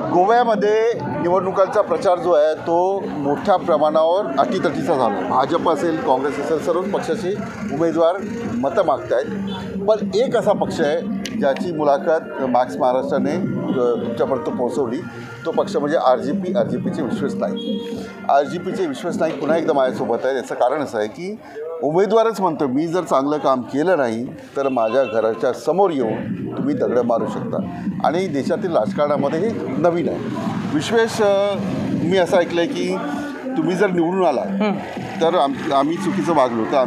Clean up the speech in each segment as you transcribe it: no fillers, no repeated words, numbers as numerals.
गोव्यामध्ये निवडणुकांचा प्रचार जो आहे तो मोठ्या प्रमाणावर अटीतटीचा झाला. भाजप असेल, काँग्रेस असेल, सर्वच पक्षाचे उमेदवार मतं मागत आहेत. पण एक असा पक्ष आहे ज्याची मुलाखत मॅक्स महाराष्ट्राने तुमच्यापर्यंत पोहोचवली. तो पक्ष म्हणजे आर-जे-पीचे विश्वास नाईक. आर-जे-पीचे विश्वास नाईक पुन्हा एकदा माझ्यासोबत आहे. याचं कारण असं आहे की उमेदवारच म्हणतो मी जर चांगलं काम केलं नाही तर माझ्या घराच्या समोर येऊन तुम्ही दगडं मारू शकता. आणि देशातील राजकारणामध्ये हे नवीन आहे. विश्वेश, मी असं ऐकलं आहे की तुम्ही जर निवडून आला तर आम्ही चुकीचं वागलो तर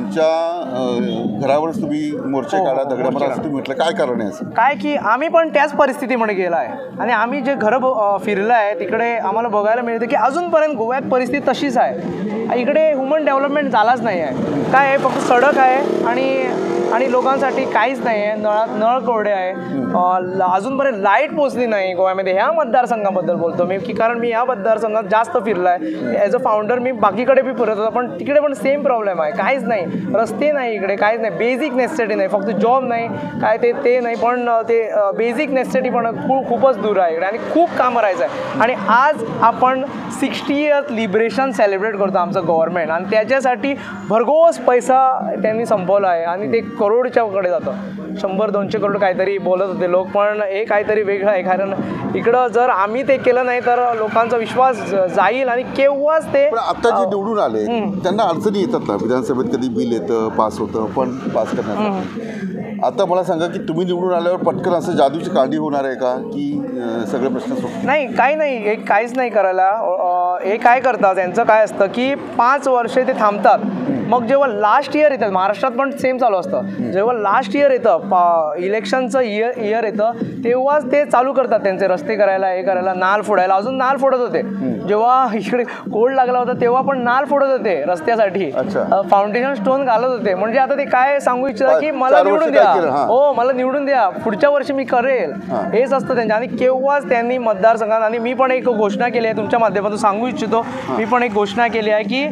आमच्या घरावरच तुम्ही मोर्चे काढा, दगडं मारा असं तुम्ही म्हटलं. काय कारण आहे असं? काय की आम्ही पण त्याच परिस्थितीमध्ये गेला आहे आणि आम्ही जे घरं फिरलं आहे तिकडे आम्हाला बघायला मिळतं की अजूनपर्यंत गोव्यात परिस्थिती तशीच आहे. इकडे ह्युमन डेव्हलपमेंट झालाच नाही आहे. काय आहे, फक्त सडक आहे आणि लोकांसाठी काहीच नाही आहे. नळ कोरडे आहे. अजूनपर्यंत लाईट पोचली नाही गोव्यामध्ये. ह्या मतदारसंघाबद्दल बोलतो मी की कारण मी ह्या मतदारसंघात जास्त फिरला आहे. ॲज अ फाउंडर मी बाकीकडे बी फिरत होता, पण तिकडे पण सेम प्रॉब्लेम आहे. काहीच नाही, रस्ते नाही, इकडे काहीच नाही, बेसिक नेसेसिटी नाही. फक्त जॉब नाही, काय ते नाही, पण ते बेसिक नेसेसिटी पण खूपच दूर आहे इकडे आणि खूप काम करायचं आहे. आणि आज आपण 60th लिबरेशन सेलिब्रेट करतो आमचं गव्हर्नमेंट आणि त्याच्यासाठी भरघोस पैसा त्यांनी संपवला आहे आणि ते करोडच्याकडे जातं. 100-200 करोड काहीतरी बोलत होते लोक, पण हे काहीतरी वेगळं आहे. कारण इकडं जर आम्ही ते केलं नाही तर लोकांचा विश्वास जाईल आणि केव्हाच ते. पण आता जे निवडून आले त्यांना अडचणी येतात ना, विधानसभेत कधी बिल येतं, पास होतं, पण पास करण्यासाठी. आता मला सांगा की तुम्ही निवडून आल्यावर पटकन असं जादूची कांडी होणार आहे का की सगळे प्रश्न सोडतात? नाही, काही नाही, हे काहीच नाही करायला. हे काय करतात, त्यांचं काय असतं की 5 वर्षे ते थांबतात. मग जेव्हा लास्ट इयर येतं, महाराष्ट्रात पण सेम चालू असतं, जेव्हा लास्ट इयर येतं, इलेक्शनचं इयर येतं तेव्हाच ते चालू करतात त्यांचे रस्ते करायला, हे करायला, नाल फोडायला. अजून नाल फोडत होते जेव्हा इकडे कोल्ड लागला होता तेव्हा पण नाल फोडत होते रस्त्यासाठी, फाउंडेशन स्टोन घालत होते. म्हणजे आता ते काय सांगू इच्छितात की मला निवडून द्या, हो मला निवडून द्या, पुढच्या वर्षी मी करेल, हेच असतं त्यांच्या. आणि केव्हाच त्यांनी मतदारसंघात, आणि मी पण एक घोषणा केली आहे तुमच्या माध्यमातून सांगू इच्छितो, मी पण एक घोषणा केली आहे की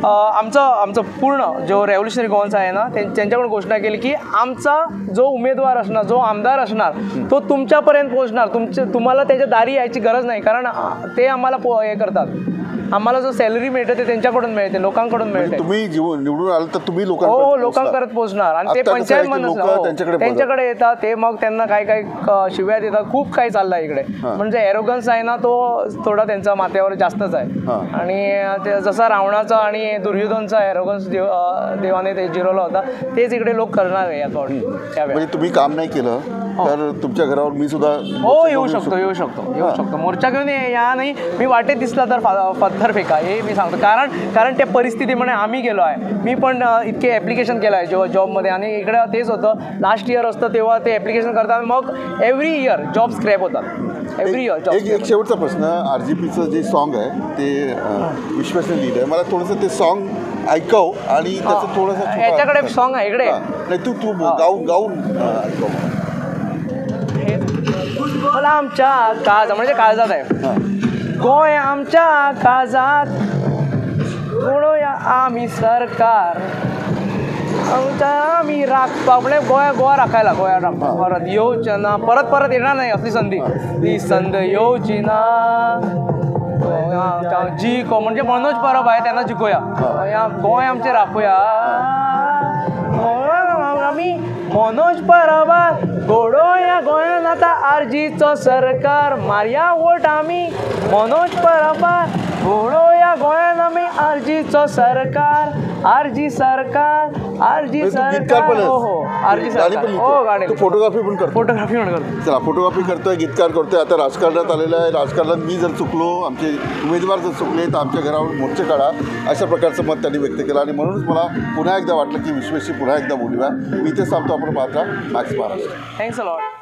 आमचं पूर्ण जो रेव्होल्युशनरी गोवन्स आहे ना त्यांच्याकडून घोषणा केली की आमचा जो उमेदवार असणार, जो आमदार असणार तो तुमच्यापर्यंत पोहोचणार. तुम्हाला त्याच्या दारी यायची गरज नाही, कारण ते आम्हाला हे करतात. आम्हाला जो सॅलरी मिळते ते त्यांच्याकडून मिळते, लोकांकडून मिळते. तुम्ही निवडून आलं तर तुम्ही लोकांपर्यंत पोहोचणार. आणि ते पंचायत त्यांच्याकडे येतात, ते मग त्यांना काय शिव्या देतात. खूप काही चाललंय इकडे. म्हणजे एरोगन्स आहे ना तो थोडा त्यांचा माथ्यावर जास्तच आहे. आणि ते जसा रावणाचा आणि दुर्योधनचा एरोगन्स देवाने ते जिरवला होता तेच इकडे लोक करणार आहे. म्हणजे तुम्ही काम नाही केलं तर तुमच्या घरावर मी सुद्धा येऊ शकतो मोर्चा घेऊन या. नाही, मी वाटेत दिसला तर पत्थर फेका, हे मी सांगतो. कारण त्या परिस्थितीमध्ये आम्ही गेलो आहे. मी पण इतके ॲप्लिकेशन केलं आहे जेव्हा जॉबमध्ये, आणि इकडे तेच होतं. लास्ट इयर असतं तेव्हा ते ॲप्लिकेशन करतात, मग एव्हरी इयर जॉब स्क्रॅप होतात. Every year. एक शेवटचा प्रश्न, आर-जे-पीचं जे सॉन्ग आहे ते विश्वासने लिहिलं आहे, मला थोडंसं ते सॉन्ग ऐकव आणि त्याचं थोडंसं याच्याकडे सॉन्ग आहे इकडे. नाही, तू गाऊन ऐकव. मला आमच्या काळजात, म्हणजे काळजात आहे, गोय आमच्या काळजात, गोळूया आम्ही सरकार, आम्ही राखतो आपले गोवा राखायला. परत येऊच ना, परत येणार नाही असली संधी. ती संध येऊची ना, जिको म्हणजे मनोज परब आहे त्यांना जिंकूया, गोय आमचे राखूया. आम्ही मनोज परबा गोडोया गोयान आता आर-जीचं सरकार, मार्या वोट आम्ही मनोज परबा गोडोया गोयान आम्ही आर-जीचं सरकार, आर-जी सरकार, आर-जी सरकार. हो आर-जी सरकार. हो गाडी. फोटोग्राफी पण करतो. चला, फोटोग्राफी करतोय, गीतकार करतोय. आता राजकारणात आलेलं आहे. राजकारणात मी जर चुकलो, आमचे उमेदवार जर चुकले तर आमच्या घरावर मोर्चे काढा, अशा प्रकारचं मत त्यांनी व्यक्त केलं. आणि म्हणूनच मला पुन्हा एकदा वाटलं की विश्वेशशी पुन्हा एकदा बोलूया. मी इथेच सांगतो, आपण पाहता Max Maharashtra. Thanks a lot.